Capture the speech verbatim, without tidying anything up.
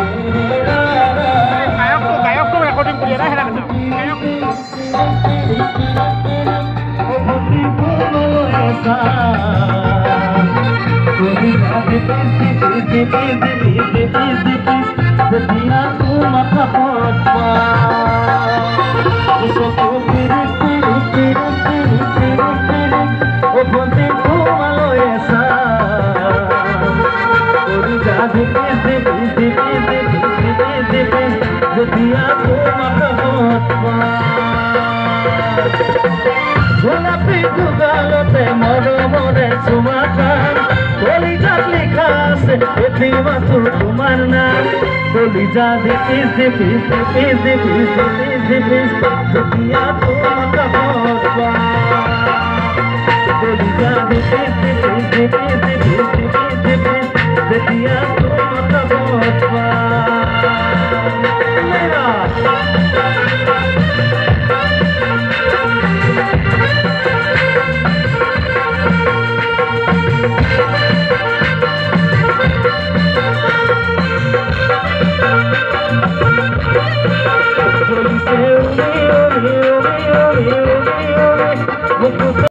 Kayakku, kayakku recording punya dah lah betul. Kayakku. গোলাপি যুগালতে মরমরে সুমাখান কলিজাত লেখা আছে এটি মাত্র তোমার নাম কলিজা দিপিস দিপিস দিপিস দিপিস দিপিস দিপিস দিয়া তোমাকে ভরবা কলিজা দিপিস দিপিস দিপিস দিপিস দিপিস দিপিস দিয়া তোমাকে ভরবা Oh,